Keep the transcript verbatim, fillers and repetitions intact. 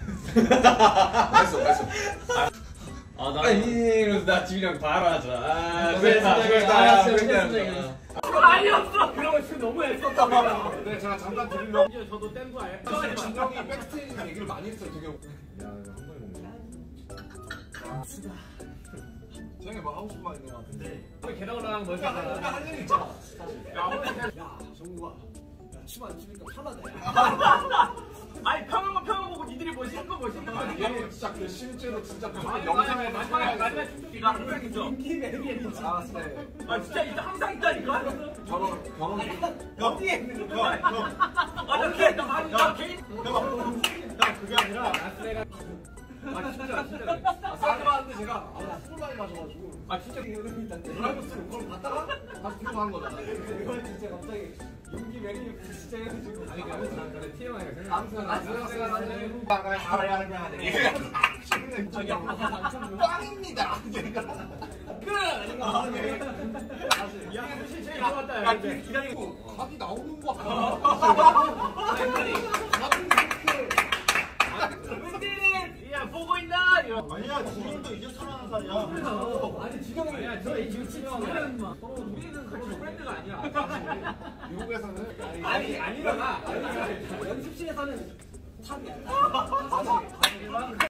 맛있어 맛있어. 아 나 이러면서 나 지민이랑 바로 하자. 아 그랬다 그랬다 그랬다. 아니었어. 그러면 지금 너무 애썼다. 네 제가 잠깐 드리려고. 이제 저도 뗀거 알아요? 진정이 백스테이지 얘기를 많이 했어요 되게. 야 이거 한 번에 먹네. 수다. 쟤네 뭐 하고 싶은 말 있는 거 같은데. 우리 계단 올라가는 거 야, 할 일 있잖아. 야 정국아, 야 춤 안 추니까 편하다. 아니 평은 거 평은 보고 니들이 뭐 싫은 거 뭐 싫은 거 아니야? 얘는 진짜 그 실제로 진짜 그 아니, 영상에 마지막에 마지막에 춤추기가 항상 있어. 인기 매력이 알았어. 아 진짜 있다 항상 있다니까. 저런 경험. 어디에 있는 거야? 아나 개인 아니 나 개인. 나 그게 아니라. 아 진짜 진짜. 아, 사드봤는데 제가 아, 술 많이 마셔가지고. 아 진짜 흐름이 있던데. 드라이브스루 그걸 봤다가 다시 뒤로 간 거잖아. 이건 진짜 갑자기 인기 매력이 진짜 해가지고. 아니 그래 티엠아이가 생각. 아무튼 아무튼 나는 빵을 알아야 하는 거야. 저기 빵입니다. 그래. 야 무슨 제일 좋았다. 아, 기다리고 답이 나오는 거 같아. 야 보고 있나? 아니야, 지금도 이제 서른한 살이야. 아니 지금 야 저희 지금 지금 서로 우리는 같이 프렌드가 아니야. 미국에서는 아니 아니라 연습실에서는 탑이야.